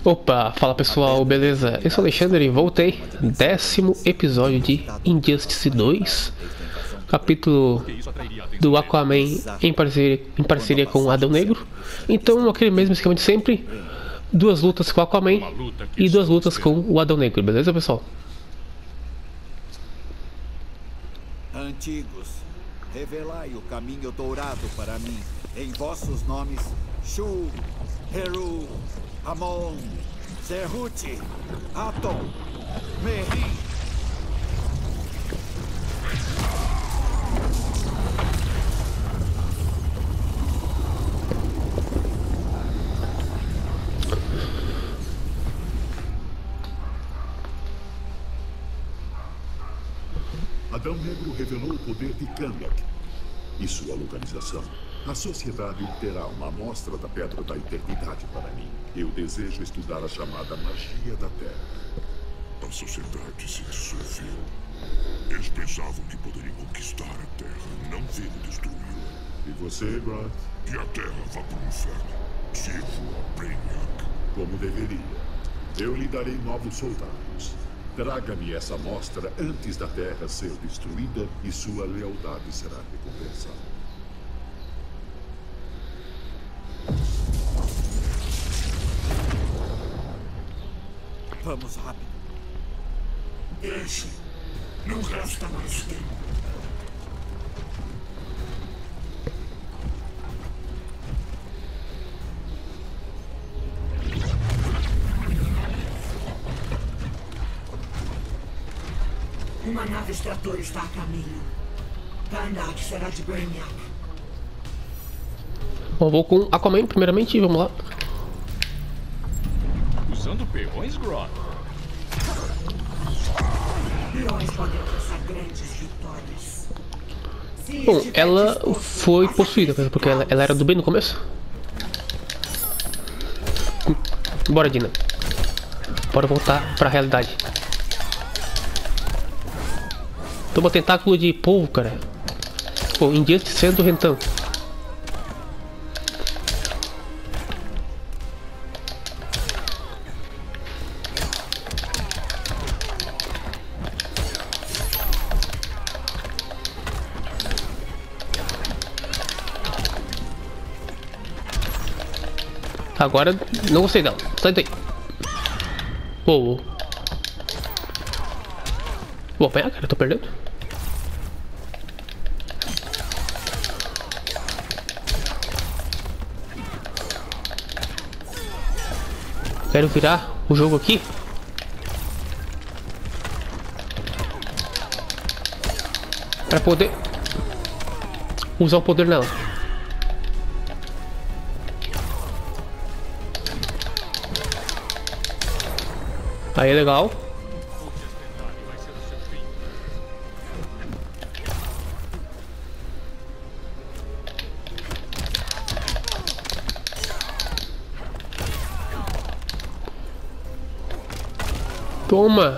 Opa, fala pessoal, beleza? Eu sou o Alexandre e voltei. 10º episódio de Injustice 2, capítulo do Aquaman em parceria com o Adão Negro. Então, aquele mesmo esquema de sempre: duas lutas com o Aquaman e duas lutas com o Adão Negro, beleza pessoal? Antigos, revelai o caminho dourado para mim, em vossos nomes: Shu, Heru, Amon, Zerhuti, Atom, Merin. Adão Negro revelou o poder de Kahndaq e sua localização. A sociedade terá uma amostra da Pedra da Eternidade para mim. Eu desejo estudar a chamada magia da Terra. A sociedade se dissolveu. Eles pensavam que poderiam conquistar a Terra, não viram destruí-la. E você, Grodd? Que a Terra vá para o inferno. Sirvo a Brainiac. Como deveria. Eu lhe darei novos soldados. Traga-me essa amostra antes da Terra ser destruída e sua lealdade será recompensada. Vamos rápido. Deixe. Não resta mais tempo. Uma nave extrator está a caminho. Kahndaq será de Brainiac. Bom, vou com Aquaman primeiramente, vamos lá. Usando peões, Grodd. Peões podem alcançar grandes vitórias. Bom, ela foi possuída, porque ela era do bem no começo. Bora, Dina. Bora voltar pra realidade. Toma tentáculo de polvo, cara. Pô, Injustice sendo rentão. Agora não gostei dela. Sai daí. Pô. Vou apanhar, cara, tô perdendo. Quero virar o jogo aqui. Pra poder usar o poder nela. Aí é legal. Toma!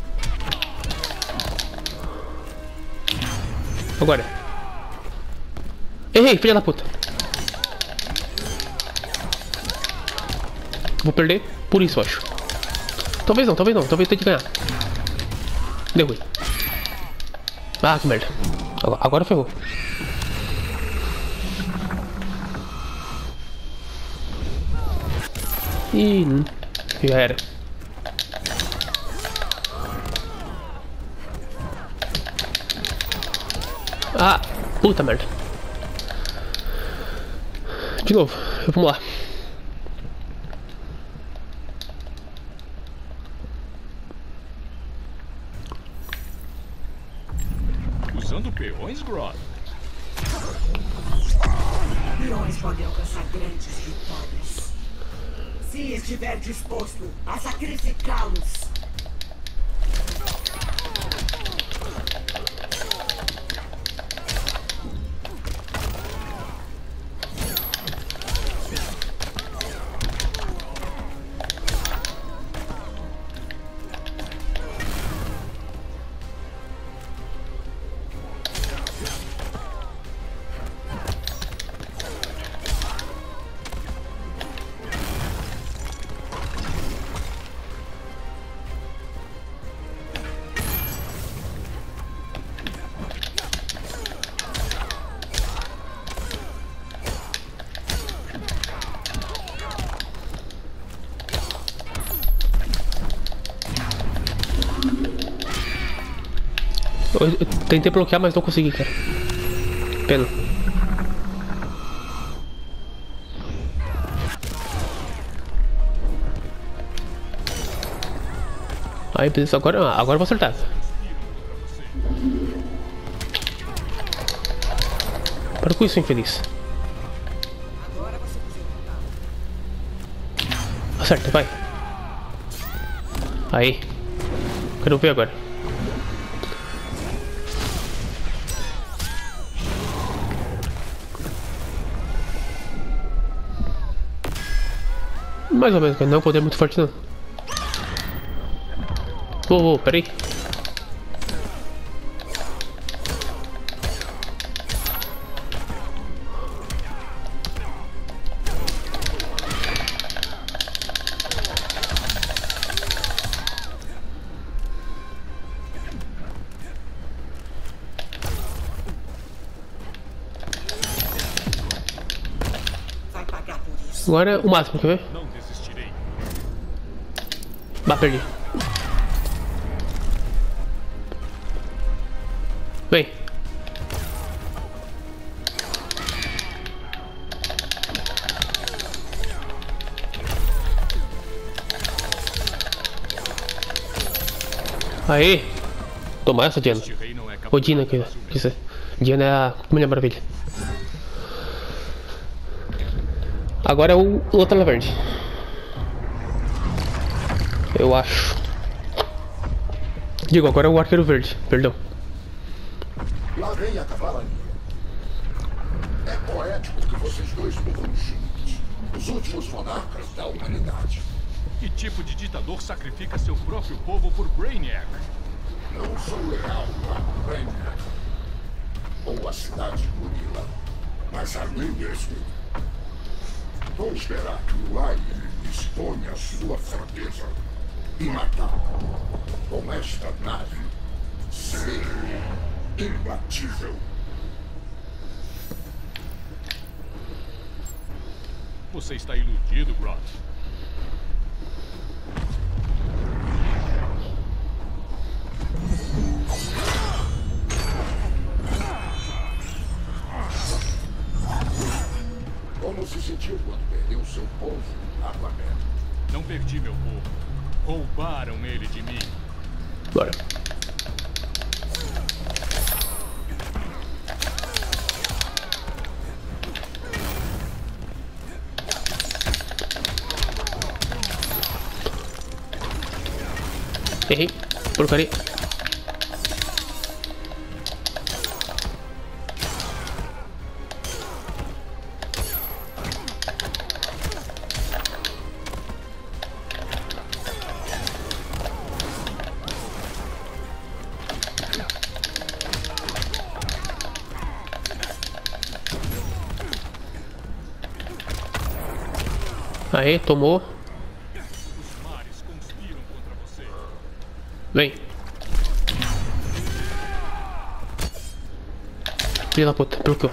Agora. Errei, filha da puta. Vou perder por isso, eu acho. Talvez não, talvez tente ganhar. Deu ruim. Ah, que merda. Agora ferrou. Ih, já era. Ah, puta merda. De novo, vamos lá. Usando peões, Grodd. Peões podem alcançar grandes vitórias. Se estiver disposto a sacrificá-los. Eu tentei bloquear, mas não consegui, cara. Pena. Aí, beleza. Agora eu vou acertar. Para com isso, infeliz. Acerta, vai. Aí. Quero ver agora. Mais ou menos, mas não é um poder muito forte não. Peraí. Agora é o máximo, quer ver? Não desistirei. Bah, perdi. Vem. Aí. Toma essa, Diana. Este rei não é Ou Dina, que isso. Diana é a Mulher Maravilha. Agora é o Lanterna Verde. Eu acho. Digo, agora é o Arqueiro Verde. Perdão. Lá vem a cavalaria. É poético que vocês dois morram juntos. Os últimos monarcas da humanidade. Que tipo de ditador sacrifica seu próprio povo por Brainiac? Não sou leal a Brainiac ou a cidade gorila, mas a mim mesmo. Vou esperar que o Lion exponha a sua fraqueza e matar. Com esta nave, ser imbatível. Você está iludido, Grodd. Como se sentiu quando perdeu seu povo, Aquaman? Não perdi meu povo. Roubaram ele de mim. Bora. Errei. Porcaria. Aí, tomou. Os mares conspiram contra você. Vem. Filha da puta, bloqueou.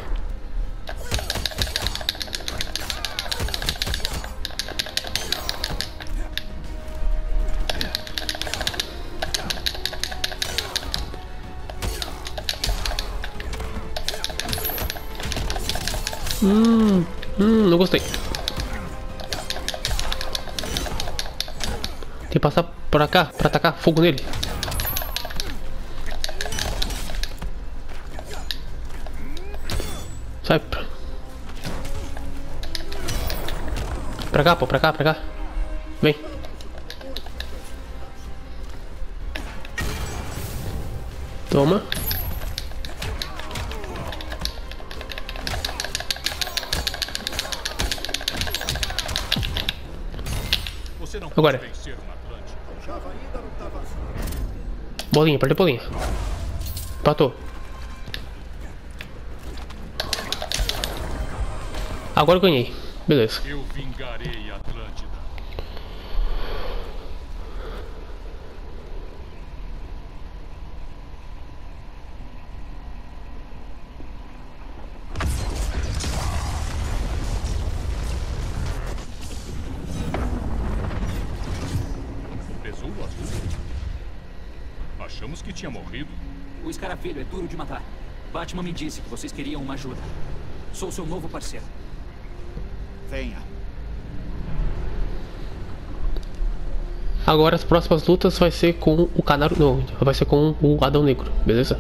Não gostei. Tem que passar por cá pra atacar fogo nele. Sai. Pra cá, pô, pra cá. Vem. Toma. Você não Agora. pode vencer uma Atlântida. Bolinha, perdeu bolinha. Empatou. Agora eu ganhei. Beleza. Eu vingarei a Atlântida. Besouro azul? Achamos que tinha morrido. O escaravelho é duro de matar. Batman me disse que vocês queriam uma ajuda. Sou seu novo parceiro. Venha. Agora as próximas lutas vai ser com o Canário... Não, vai ser com o Adão Negro, beleza?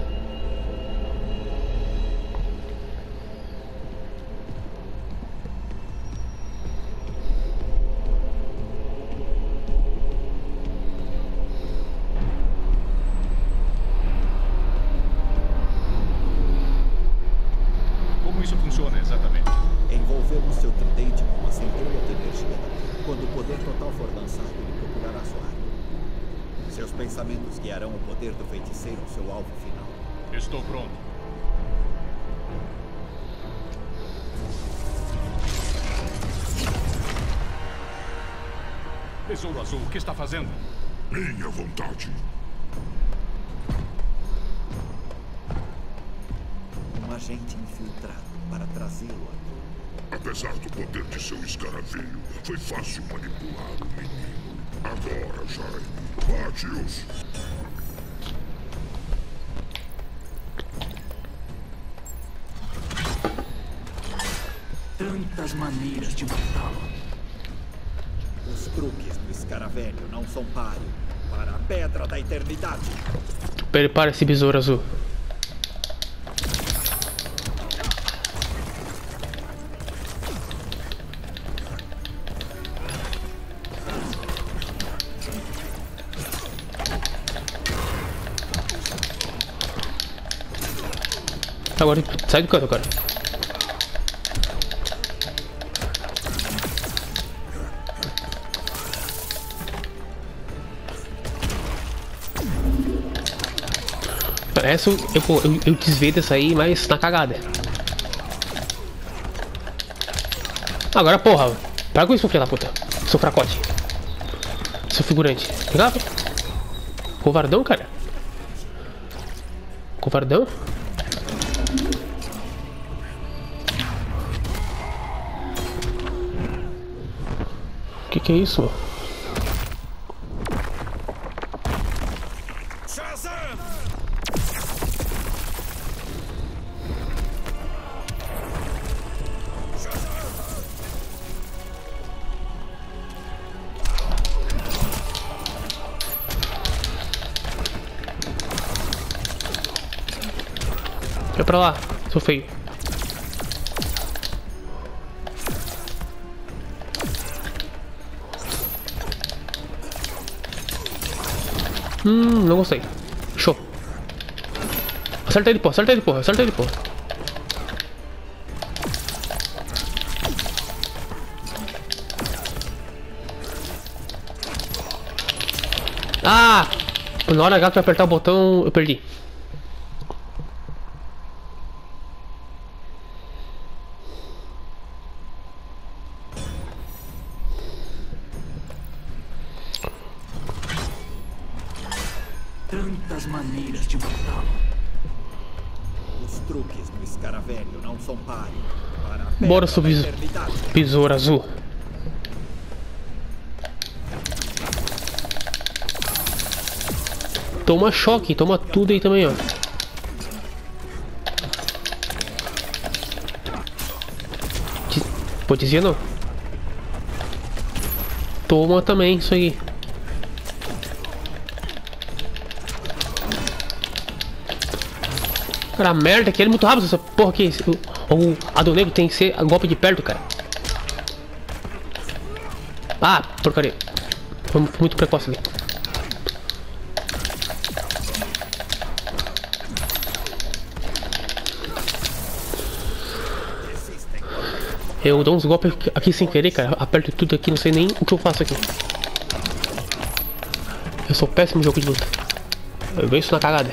Como isso funciona exatamente? Envolvemos seu tridente com uma centelha de energia. Quando o poder total for lançado, ele procurará sua arma. Seus pensamentos guiarão o poder do feiticeiro ao seu alvo final. Estou pronto. Besouro Azul, o que está fazendo? Minha vontade. Um agente infiltrado para trazê-lo aqui. Apesar do poder de seu escaravelho, foi fácil manipular o menino. Agora, Jaime, bate-os. Tantas maneiras de matá-lo. Os truques do escaravelho não são páreo para a Pedra da Eternidade. Prepara esse Besouro Azul. Agora sai do canto, cara. Parece eu desviei dessa aí, mas na cagada. Agora, porra. Para com isso, filho da puta. Seu fracote. Seu figurante. Ligado? Covardão, cara. Covardão? Que é isso, mano? Vai pra lá, sou feio. Não gostei. Show. Acerta ele, porra, acerta ele, porra, acerta ele, porra. Ah! Na hora H pra apertar o botão, eu perdi. Tantas maneiras de matá-lo. Os truques do escaravelho não são páreo para a Pedra Bora da subir Eternidade. Besouro Azul. Toma choque, toma tudo aí também, ó. Pô, dizia não. Toma também isso aí. Cara, merda, que ele é muito rápido essa porra aqui. O Adão Negro tem que ser golpe de perto, cara. Ah, porcaria. Foi muito precoce ali. Eu dou uns golpes aqui sem querer, cara. Aperto tudo aqui, não sei nem o que eu faço aqui. Eu sou péssimo no jogo de luta. Eu venço na cagada.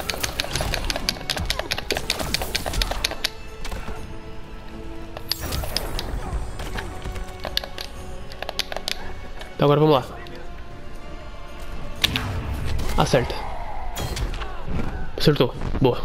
Então agora vamos lá. Acerta. Acertou. Boa.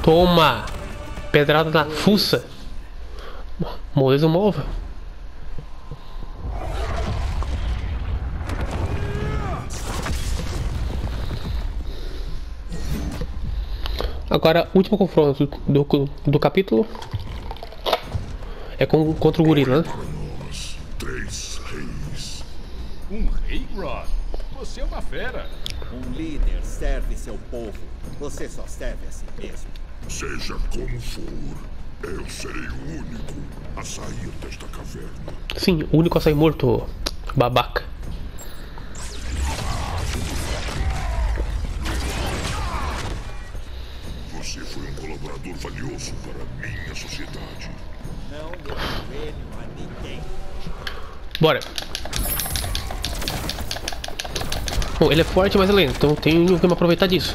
Toma! Pedrada na fuça. Moleza móvel. Agora, último confronto do capítulo é contra o gorila, né? Nós, 3 reis. Um rei, Rod? Você é uma fera. Um líder serve seu povo. Você só serve a si mesmo. Seja como for, eu serei o único a sair desta caverna. Sim, o único a sair morto, babaca. Você foi um colaborador valioso para minha sociedade. Não me ajoelho a ninguém. Bora. Bom, ele é forte, mas é lento, então tenho que me aproveitar disso.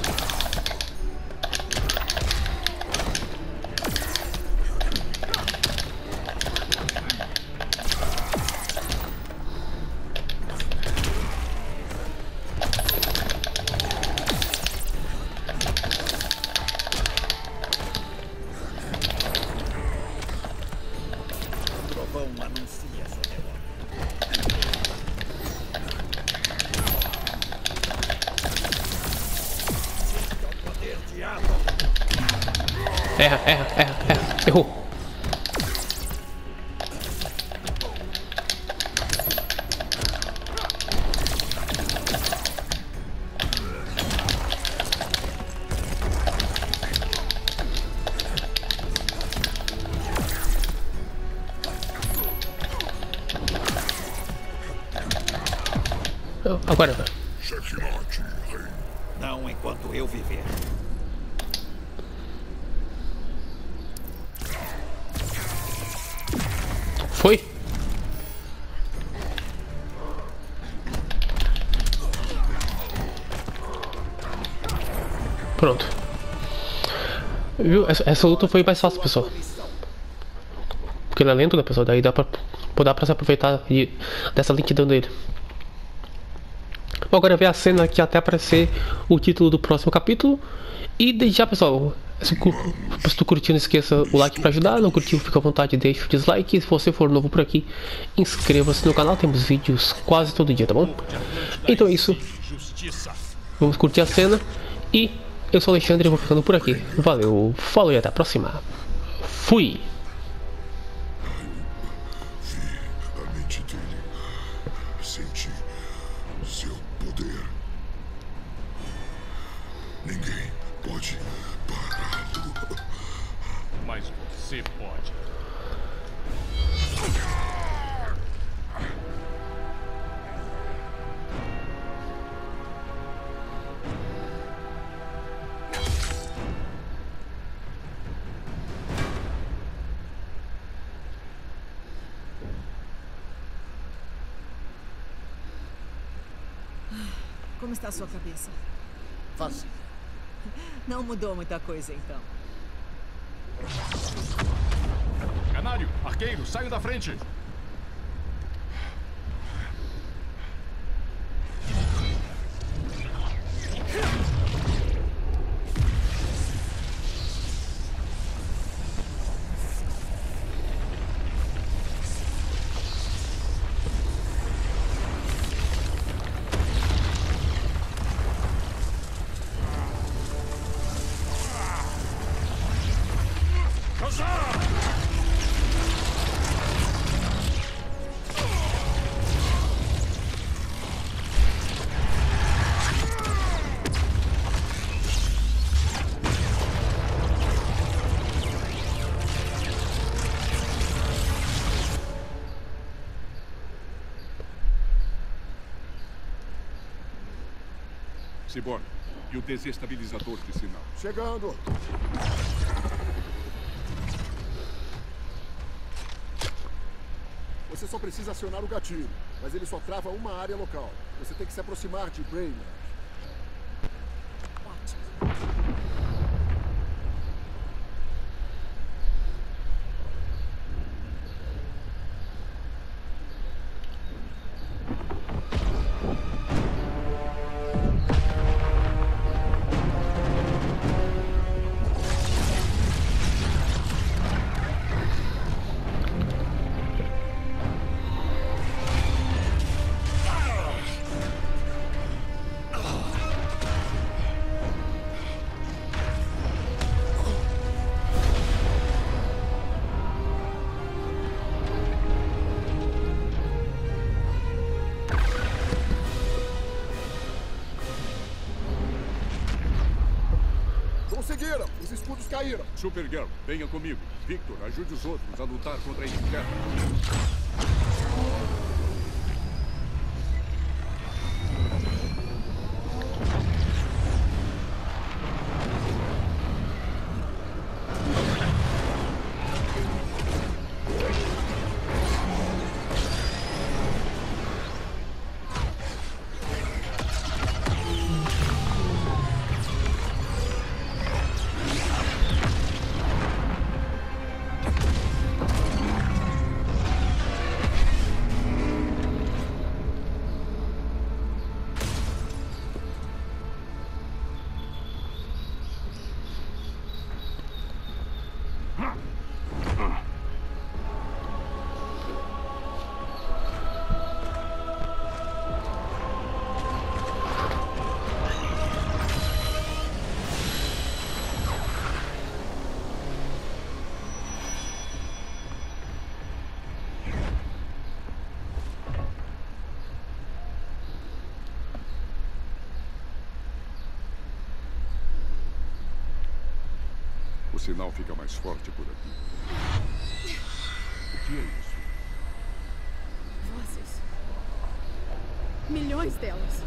Trovão anuncia sua derrota. Poder de átomo. Erra. Errou. Agora. Checkmate, rei. Não enquanto eu viver. Foi? Pronto. Viu? Essa luta foi mais fácil, pessoal. Porque ele é lento, né, pessoal? Daí dá pra se aproveitar dessa lentidão dele. Bom, agora ver a cena que até aparecer o título do próximo capítulo. E já, pessoal, se tu curtiu, não esqueça o like pra ajudar. Não curtiu, fica à vontade, deixa o dislike. E se você for novo por aqui, inscreva-se no canal. Temos vídeos quase todo dia, tá bom? Então é isso. Vamos curtir a cena. E eu sou o Alexandre e vou ficando por aqui. Valeu, falou e até a próxima. Fui! Vi a mente dele. Senti seu poder. Ninguém pode pará-lo. Mas você pode. Como está a sua cabeça? Vazio. Não mudou muita coisa, então. Canário, arqueiro, saiam da frente. Cyborg, e o desestabilizador de sinal? Chegando. Você só precisa acionar o gatilho, mas ele só trava uma área local. Você tem que se aproximar de Brainiac. Conseguiram! Os escudos caíram! Supergirl, venha comigo. Victor, ajude os outros a lutar contra a inferno. O sinal fica mais forte por aqui. O que é isso? Vozes. Milhões delas.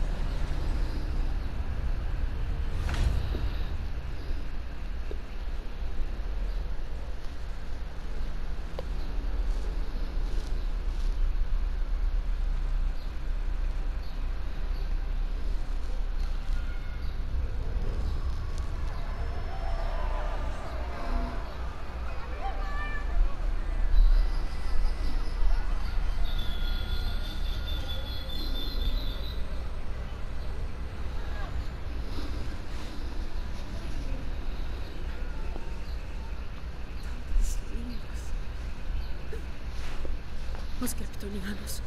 Os kryptonianos.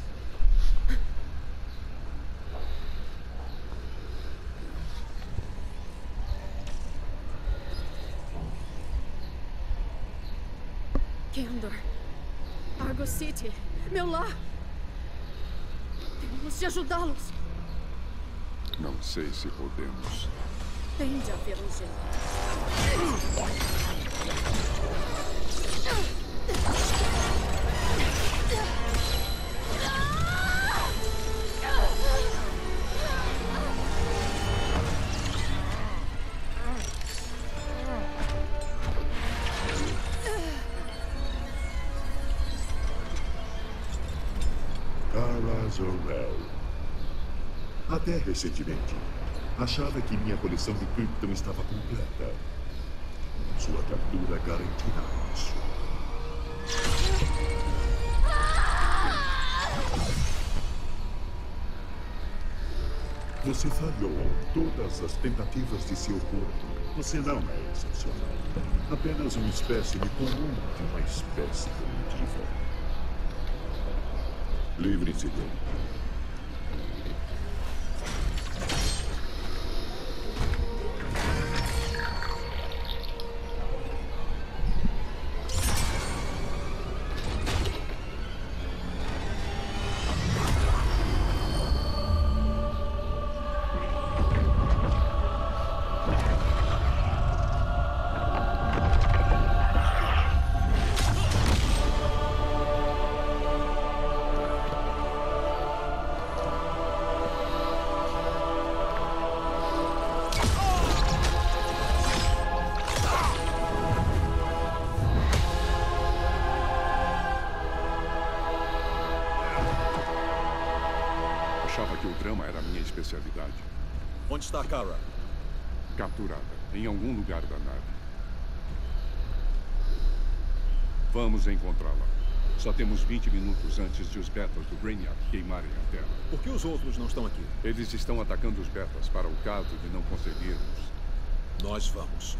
Kandor. Argo City. Meu lar. Temos de ajudá-los. Não sei se podemos. Tem de haver um jeito. Kara Zor-El. Até recentemente, achava que minha coleção de Krypton estava completa. Sua captura garantirá isso. Você falhou em todas as tentativas de se opor. Você não é excepcional. Apenas um espécime comum de uma espécie primitiva. Livre-se dele. Achava que o drama era a minha especialidade. Onde está a Kara? Capturada, em algum lugar da nave. Vamos encontrá-la. Só temos 20 minutos antes de os betas do Brainiac queimarem a Terra. Por que os outros não estão aqui? Eles estão atacando os betas para o caso de não conseguirmos. Nós vamos.